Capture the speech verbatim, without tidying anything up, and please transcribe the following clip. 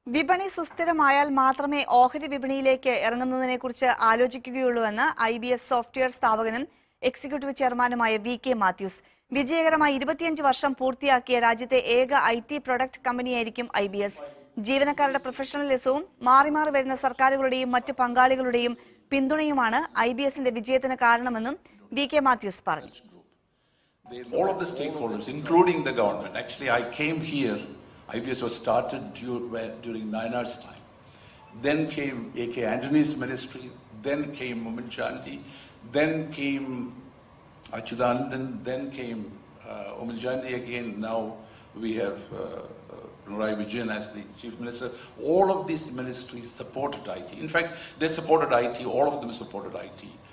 വിപണി സുസ്ഥിരമായാൽ മാത്രമേ ഓഹരി വിപണിയിലേക്ക് ഇറങ്ങുന്നതിനെക്കുറിച്ച് ആലോചിക്കുകയുള്ളൂവെന്ന് ഐ ബി എസ് സോഫ്റ്റ്വെയർ സ്ഥാപകനും എക്സിക്യൂട്ടീവ് ചെയർമാനുമായ വി കെ മാത്യൂസ്. വിജയകരമായി ഇരുപത്തിയഞ്ച് വർഷം പൂർത്തിയാക്കിയ രാജ്യത്തെ ഏക ഐ ടി പ്രൊഡക്റ്റ് കമ്പനിയായിരിക്കും ഐ ബി എസ്. ജീവനക്കാരുടെ പ്രൊഫഷണലിസവും മാറി മാറി വരുന്ന സർക്കാരുകളുടെയും മറ്റ് പങ്കാളികളുടെയും പിന്തുണയുമാണ് ഐ ബി എസിന്റെ വിജയത്തിന് കാരണമെന്നും വി കെ മാത്യൂസ് പറഞ്ഞു. All of the stakeholders, including the government. Actually, I came here. I B S was started during Nayanar's time. Then came A K Antony's ministry. Then came Mumbai Janti. Then came Achudanandan. Then came uh, Mumbai Janti again. Now we have Pinarayi uh, Vijayan as the chief minister. All of these ministries supported I T. In fact, they supported I T. All of them supported I T.